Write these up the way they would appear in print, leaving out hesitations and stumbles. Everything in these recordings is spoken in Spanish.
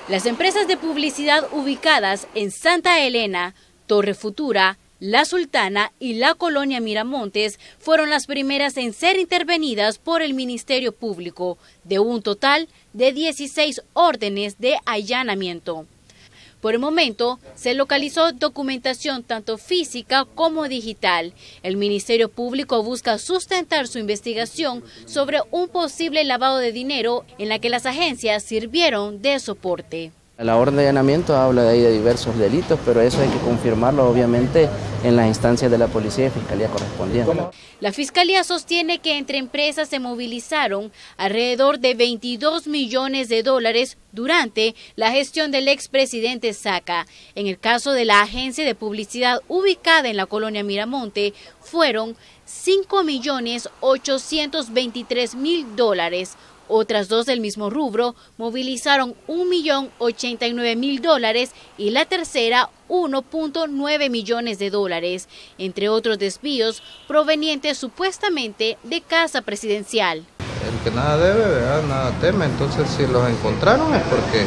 Las empresas de publicidad ubicadas en Santa Elena, Torre Futura, La Sultana y la colonia Miramontes fueron las primeras en ser intervenidas por el Ministerio Público, de un total de 16 órdenes de allanamiento. Por el momento, se localizó documentación tanto física como digital. El Ministerio Público busca sustentar su investigación sobre un posible lavado de dinero en la que las agencias sirvieron de soporte. La orden de allanamiento habla de ahí de diversos delitos, pero eso hay que confirmarlo obviamente en las instancias de la policía y fiscalía correspondientes. La fiscalía sostiene que entre empresas se movilizaron alrededor de $22 millones durante la gestión del expresidente Saca. En el caso de la agencia de publicidad ubicada en la colonia Miramonte, fueron $5.823.000. Otras dos del mismo rubro movilizaron $1.089.000 y la tercera $1.9 millones, entre otros desvíos provenientes supuestamente de casa presidencial. El que nada debe, ¿verdad? Nada teme, entonces si los encontraron es porque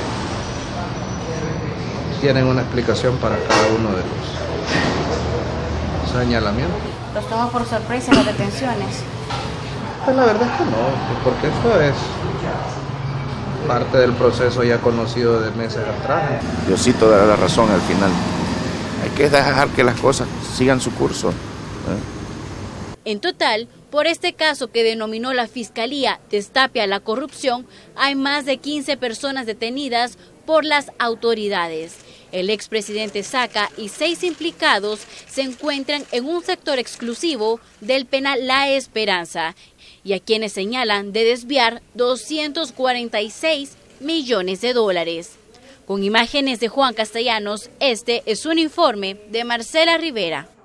tienen una explicación para cada uno de los señalamientos. ¿Los toma por sorpresa las detenciones? Pues la verdad es que no, porque esto es parte del proceso ya conocido de meses atrás. Diosito dará la razón al final. Hay que dejar que las cosas sigan su curso. En total, por este caso que denominó la Fiscalía Destape a la Corrupción, hay más de 15 personas detenidas por las autoridades. El expresidente Saca y 6 implicados se encuentran en un sector exclusivo del penal La Esperanza, y a quienes señalan de desviar $246 millones. Con imágenes de Juan Castellanos, este es un informe de Marcela Rivera.